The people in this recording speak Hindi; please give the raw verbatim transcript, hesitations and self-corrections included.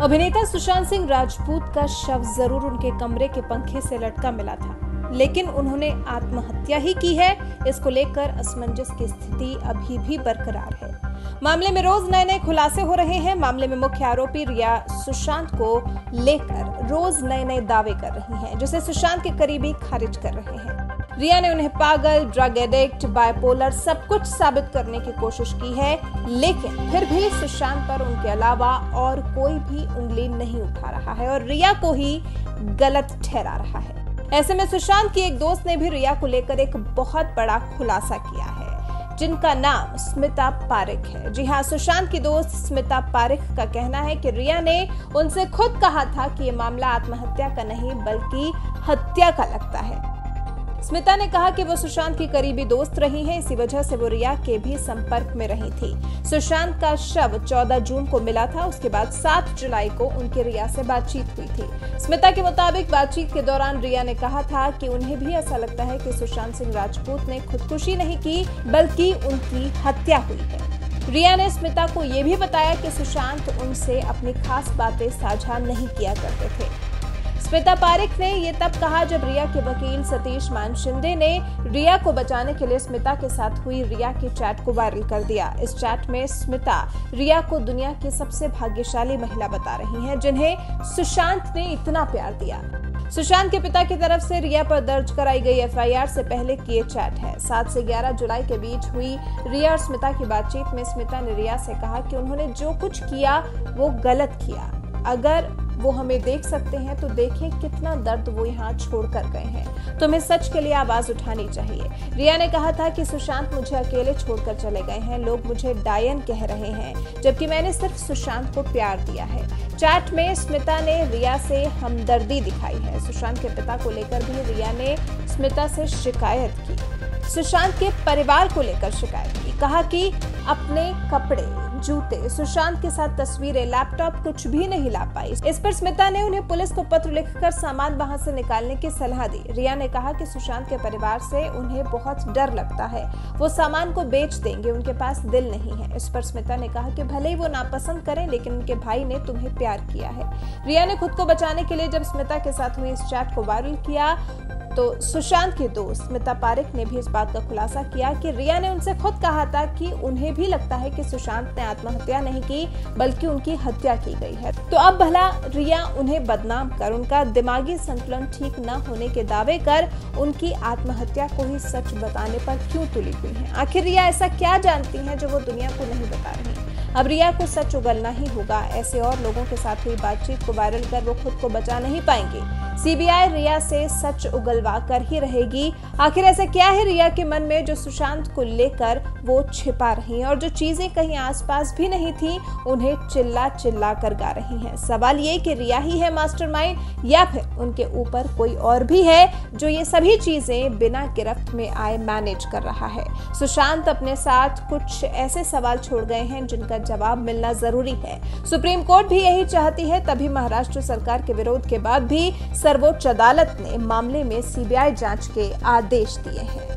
अभिनेता सुशांत सिंह राजपूत का शव जरूर उनके कमरे के पंखे से लटका मिला था, लेकिन उन्होंने आत्महत्या ही की है, इसको लेकर असमंजस की स्थिति अभी भी बरकरार है। मामले में रोज नए नए खुलासे हो रहे हैं। मामले में मुख्य आरोपी रिया सुशांत को लेकर रोज नए नए दावे कर रही हैं, जिसे सुशांत के करीबी खारिज कर रहे हैं। रिया ने उन्हें पागल, ड्रग एडिक्ट, बाइपोलर सब कुछ साबित करने की कोशिश की है, लेकिन फिर भी सुशांत पर उनके अलावा और कोई भी उंगली नहीं उठा रहा है और रिया को ही गलत ठहरा रहा है। ऐसे में सुशांत की एक दोस्त ने भी रिया को लेकर एक बहुत बड़ा खुलासा किया है, जिनका नाम स्मिता पारिक है। जी हाँ, सुशांत की दोस्त स्मिता पारिक का कहना है कि रिया ने उनसे खुद कहा था कि ये मामला आत्महत्या का नहीं बल्कि हत्या का लगता है। स्मिता ने कहा कि वो सुशांत की करीबी दोस्त रही हैं, इसी वजह से वो रिया के भी संपर्क में रही थी। सुशांत का शव चौदह जून को मिला था, उसके बाद सात जुलाई को उनकी रिया से बातचीत हुई थी। स्मिता के मुताबिक बातचीत के दौरान रिया ने कहा था कि उन्हें भी ऐसा लगता है कि सुशांत सिंह राजपूत ने खुदकुशी नहीं की बल्कि उनकी हत्या हुई है। रिया ने स्मिता को ये भी बताया कि सुशांत उनसे अपनी खास बातें साझा नहीं किया करते थे। स्मिता पारिक ने ये तब कहा जब रिया के वकील सतीश मान शिंदे ने रिया को बचाने के लिए स्मिता के साथ हुई रिया की चैट को वायरल कर दिया। इस चैट में स्मिता रिया को दुनिया की सबसे भाग्यशाली महिला बता रही हैं, जिन्हें सुशांत ने इतना प्यार दिया। सुशांत के पिता की तरफ से रिया पर दर्ज कराई गई एफ आई आर से पहले की ये चैट है। सात से ग्यारह जुलाई के बीच हुई रिया और स्मिता की बातचीत में स्मिता ने रिया से कहा कि उन्होंने जो कुछ किया वो गलत किया। अगर वो हमें देख सकते हैं तो देखें कितना दर्द वो यहाँ छोड़ कर गए हैं। तुम्हें सच के लिए आवाज उठानी चाहिए। रिया ने कहा था कि सुशांत मुझे अकेले छोड़कर चले गए हैं, लोग मुझे डायन कह रहे हैं, जबकि मैंने सिर्फ सुशांत को प्यार दिया है। चैट में स्मिता ने रिया से हमदर्दी दिखाई है। सुशांत के पिता को लेकर भी रिया ने स्मिता से शिकायत की। सुशांत के परिवार को लेकर शिकायत की, कहा कि अपने कपड़े, जूते, सुशांत के साथ तस्वीरें, लैपटॉप कुछ भी नहीं ला पाई। इस पर स्मिता ने उन्हें पुलिस को पत्र लिखकर सामान वहां से निकालने की सलाह दी। रिया ने कहा कि सुशांत के परिवार से उन्हें बहुत डर लगता है, वो सामान को बेच देंगे, उनके पास दिल नहीं है। इस पर स्मिता ने कहा कि भले ही वो नापसंद करें, लेकिन उनके भाई ने तुम्हें प्यार किया है। रिया ने खुद को बचाने के लिए जब स्मिता के साथ हुई इस चैट को वायरल किया तो सुशांत की दोस्त स्मिता पारिक ने भी इस बात का खुलासा किया कि रिया ने उनसे खुद कहा था कि उन्हें भी लगता है कि सुशांत ने आत्महत्या नहीं की बल्कि उनकी हत्या की गई है। तो अब भला रिया उन्हें बदनाम कर, उनका दिमागी संतुलन ठीक न होने के दावे कर उनकी आत्महत्या को ही सच बताने पर क्यों तुली हुई है? आखिर रिया ऐसा क्या जानती हैं जो वो दुनिया को नहीं बता रही? अब रिया को सच उगलना ही होगा। ऐसे और लोगों के साथ हुई बातचीत को वायरल कर वो खुद को बचा नहीं पाएंगे। सीबीआई रिया से सच उगलवा कर ही रहेगी। आखिर ऐसा क्या है रिया के मन में जो सुशांत को लेकर वो छिपा रही हैं और जो चीजें कहीं आसपास भी नहीं थी उन्हें चिल्ला चिल्ला कर गा रही हैं? सवाल ये कि रिया ही है मास्टरमाइंड या फिर उनके ऊपर कोई और भी है जो ये सभी चीजें बिना गिरफ्त में आए मैनेज कर रहा है? सुशांत अपने साथ कुछ ऐसे सवाल छोड़ गए हैं जिनका जवाब मिलना जरूरी है। सुप्रीम कोर्ट भी यही चाहती है, तभी महाराष्ट्र सरकार के विरोध के बाद भी सर्वोच्च अदालत ने मामले में सीबीआई जांच के आदेश दिए हैं।